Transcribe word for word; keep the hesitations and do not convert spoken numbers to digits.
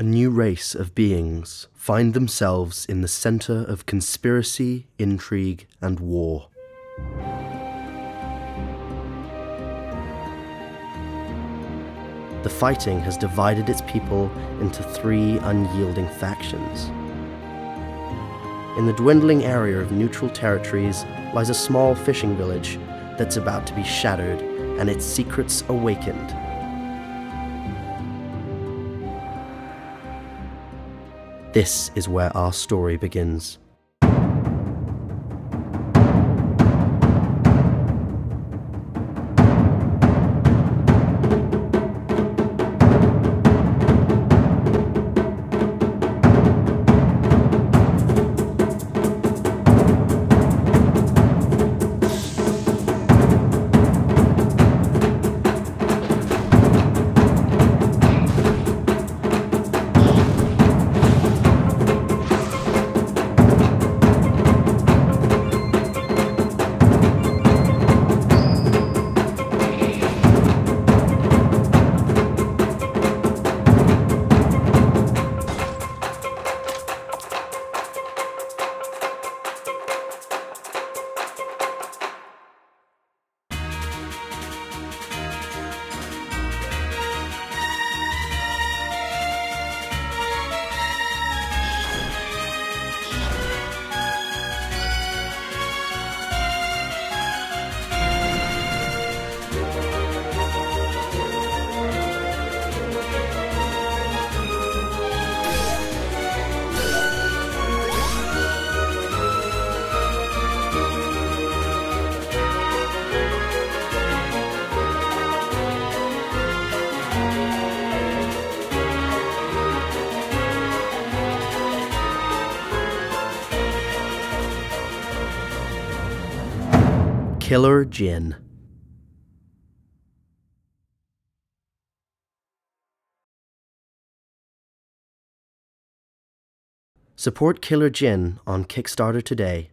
A new race of beings find themselves in the center of conspiracy, intrigue, and war. The fighting has divided its people into three unyielding factions. In the dwindling area of neutral territories lies a small fishing village that's about to be shattered and its secrets awakened. This is where our story begins. Killer Djinn. Support Killer Djinn on Kickstarter today